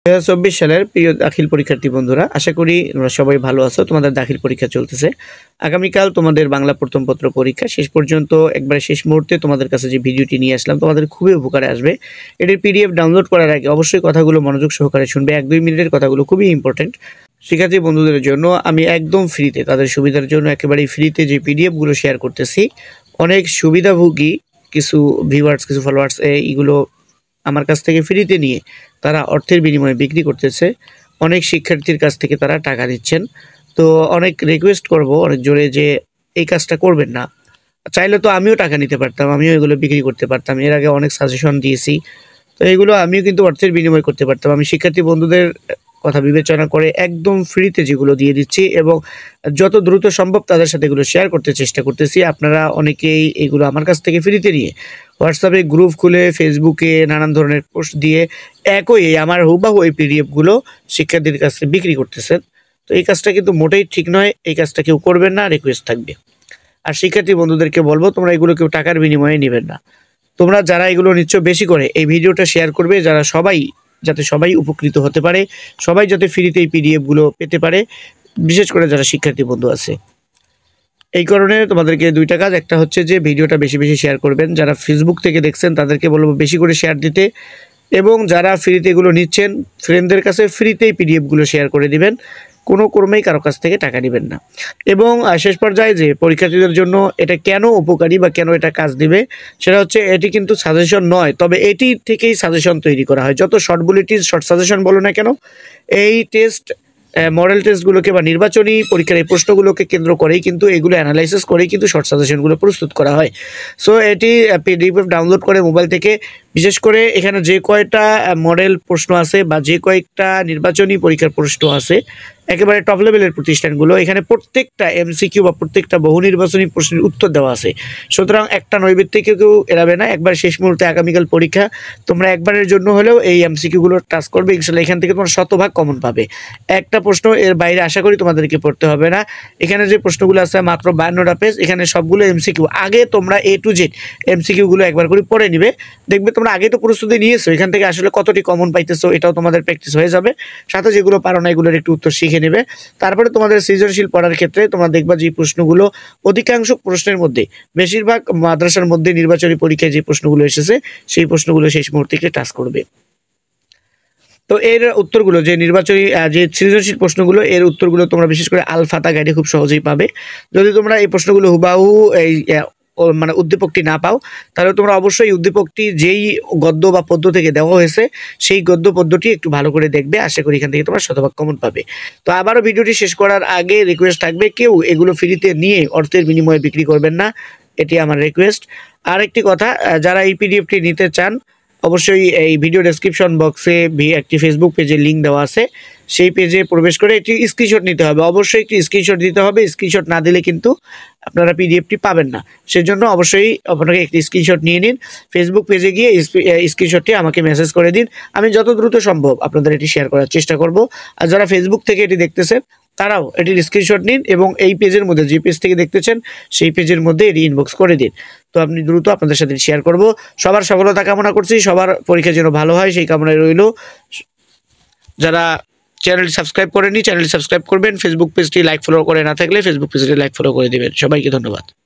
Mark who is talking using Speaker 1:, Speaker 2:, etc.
Speaker 1: 2024 সালের প্রিয় দাখিল পরীক্ষার্থী বন্ধুরা, আশা করি তোমরা সবাই ভালো আছো। তোমাদের দাখিল পরীক্ষা চলতেছে। আগামীকাল তোমাদের বাংলা প্রথম পত্র পরীক্ষা। শেষ পর্যন্ত একবারে শেষ মুহূর্তে তোমাদের কাছে যে ভিডিওটি নিয়ে আসলাম তোমাদের খুবই উপকারে আসবে। এটির পিডিএফ ডাউনলোড করার আগে অবশ্যই কথাগুলো মনোযোগ সহকারে শুনবে। 1-2 মিনিটের কথাগুলো খুবই ইম্পর্টেন্ট। শিক্ষার্থী বন্ধুদের জন্য আমি একদম ফ্রিতে, তাদের সুবিধার জন্য একেবারেই ফ্রিতে যে পিডিএফগুলো শেয়ার করতেছি, অনেক সুবিধাভোগী কিছু ভিউয়ার্স, কিছু ফলোয়ার্স এইগুলো আমার কাছ থেকে ফ্রিতে নিয়ে তারা অর্থের বিনিময়ে বিক্রি করতেছে। অনেক শিক্ষার্থীর কাছ থেকে তারা টাকা নিচ্ছেন। তো অনেক রিকোয়েস্ট করব অনেক জোরে যে এই কাজটা করবেন না। চাইলে তো আমিও টাকা নিতে পারতাম, আমিও এগুলো বিক্রি করতে পারতাম। এর আগে অনেক সাজেশন দিয়েছি, তো এগুলো আমিও কিন্তু অর্থের বিনিময় করতে পারতাম। আমি শিক্ষার্থী বন্ধুদের কথা বিবেচনা করে একদম ফ্রিতে যেগুলো দিয়ে দিচ্ছি এবং যত দ্রুত সম্ভব তাদের সাথে এগুলো শেয়ার করতে চেষ্টা করতেছি। আপনারা অনেকেই এগুলো আমার কাছ থেকে ফ্রিতে নিয়ে হোয়াটসঅ্যাপে গ্রুপ খুলে, ফেসবুকে নানান ধরনের পোস্ট দিয়ে একই আমার হুবাহু এই পিডিএফগুলো শিক্ষার্থীদের কাছে বিক্রি করতেছেন। তো এই কাজটা কিন্তু মোটেই ঠিক নয়। এই কাজটা কেউ করবেন না, রিকোয়েস্ট থাকবে। আর শিক্ষার্থী বন্ধুদেরকে বলবো, তোমরা এগুলো কেউ টাকার বিনিময়ে নেবেন না। তোমরা যারা এগুলো নিচ্ছ বেশি করে এই ভিডিওটা শেয়ার করবে, যাতে সবাই উপকৃত হতে পারে, সবাই যাতে ফ্রিতে এই পিডিএফগুলো পেতে পারে, বিশেষ করে যারা শিক্ষার্থী বন্ধু আছে। এই কারণে তোমাদেরকে 2টা কাজ। একটা হচ্ছে যে ভিডিওটা বেশি বেশি শেয়ার করবেন। যারা ফেসবুক থেকে দেখছেন তাদেরকে বলবো বেশি করে শেয়ার দিতে, এবং যারা ফ্রিতে এগুলো নিচ্ছেন ফ্রেন্ডদের কাছে ফ্রিতেই পিডিএফগুলো শেয়ার করে দিবেন। কোনো ক্রমেই কারো কাছ থেকে টাকা নেবেন না। এবং শেষ পর্যায়ে যে পরীক্ষার্থীদের জন্য এটা কেন উপকারী বা কেন এটা কাজ দিবে, সেটা হচ্ছে এটি কিন্তু সাজেশন নয়, তবে এটি থেকেই সাজেশন তৈরি করা হয়। যত শর্ট বুলেটিন, শর্ট সাজেশন বলো না কেন, এই টেস্ট, মডেল টেস্টগুলোকে বা নির্বাচনী পরীক্ষার এই প্রশ্নগুলোকে কেন্দ্র করেই কিন্তু এগুলো অ্যানালাইসিস করেই কিন্তু শর্ট সাজেশনগুলো প্রস্তুত করা হয়। সো এটি পিডিএফ ডাউনলোড করে মোবাইল থেকে, বিশেষ করে এখানে যে কয়টা মডেল প্রশ্ন আছে বা যে কয়েকটা নির্বাচনী পরীক্ষার প্রশ্ন আছে, একেবারে টপ লেভেলের প্রতিষ্ঠানগুলো, এখানে প্রত্যেকটা এমসিকিউ বা প্রত্যেকটা বহু নির্বাচনী প্রশ্নের উত্তর দেওয়া আছে। সুতরাং একটা নৈবেদ্যকে কেউ এড়াবে না। একবার শেষ মুহূর্তে আগামীকাল পরীক্ষা, তোমরা একবারের জন্য হলেও এই এমসিকিউগুলো টাচ করবে, ইনশাল্লাহ এখান থেকে তোমরা শতভাগ কমন পাবে। একটা প্রশ্ন এর বাইরে আশা করি তোমাদেরকে পড়তে হবে না। এখানে যে প্রশ্নগুলো আছে মাত্র 52টা পেজ, এখানে সবগুলো এমসিকিউ। আগে তোমরা A to Z এমসিকিউগুলো একবার করে পড়ে নিবে, দেখবে তোমরা আগে তো প্রস্তুতি নিয়েছো, এখান থেকে আসলে কতটি কমন পাইতেছো এটাও তোমাদের প্র্যাকটিস হয়ে যাবে। সাথে যেগুলো পারো না এগুলোর একটু উত্তর শিখে নেবে। তারপরে তোমাদের সৃজনশীল পড়ার ক্ষেত্রে তোমরা দেখবা যে প্রশ্নগুলো অধিকাংশ প্রশ্নের মধ্যে, বেশিরভাগ মাদ্রাসার মধ্যে নির্বাচনী পরীক্ষায় যে প্রশ্নগুলো এসেছে সেই প্রশ্নগুলো শেষ মুহূর্তে টাচ করবে। তো এর উত্তরগুলো, যে নির্বাচনী যে সৃজনশীল প্রশ্নগুলো, এর উত্তরগুলো তোমরা বিশেষ করে আল ফাতা গাইডে খুব সহজেই পাবে। যদি তোমরা এই প্রশ্নগুলো হুবাহু এই মানে উদ্দীপকটি না পাও, তাহলে তোমরা অবশ্যই উদ্দীপকটি যেই গদ্য বা পদ্য থেকে দেওয়া হয়েছে সেই গদ্য পদ্যটি একটু ভালো করে দেখবে। আশা করি এখান থেকে তোমরা শতভাগ কমন পাবে। তো আবারও ভিডিওটি শেষ করার আগে রিকোয়েস্ট থাকবে, কেউ এগুলো ফ্রিতে নিয়ে অর্থের বিনিময়ে বিক্রি করবেন না, এটি আমার রিকোয়েস্ট। আরেকটি কথা, যারা এই পিডিএফটি নিতে চান, অবশ্যই এই ভিডিও ডেসক্রিপশন বক্সে একটি ফেসবুক পেজের লিঙ্ক দেওয়া আছে, সেই পেজে প্রবেশ করে একটি স্ক্রিনশট নিতে হবে। অবশ্যই একটি স্ক্রিনশট দিতে হবে। স্ক্রিনশট না দিলে কিন্তু আপনারা পিডিএফটি পাবেন না। সেজন্য অবশ্যই আপনাকে একটি স্ক্রিনশট নিয়ে নিন। ফেসবুক পেজে গিয়ে স্ক্রিনশটটি আমাকে মেসেজ করে দিন। আমি যত দ্রুত সম্ভব আপনাদের এটি শেয়ার করার চেষ্টা করব। আর যারা ফেসবুক থেকে এটি দেখতেছেন তারাও এটির স্ক্রিনশট নিন এবং এই পেজের মধ্যে, যে পেজ থেকে দেখতেছেন সেই পেজের মধ্যে এটি ইনবক্স করে দিন। তো আপনি দ্রুত আপনাদের সাথে শেয়ার করব। সবার সফলতা কামনা করছি, সবার পরীক্ষা যেন ভালো হয় সেই কামনায় রইল। যারা চ্যানেলটি সাবস্ক্রাইব করেনি, চ্যানেলটি সাবস্ক্রাইব করবেন। ফেসবুক পেজটি লাইক ফলো করে না থাকলে ফেসবুক পেজটি লাইক ফলো করে দিবেন। সবাইকে ধন্যবাদ।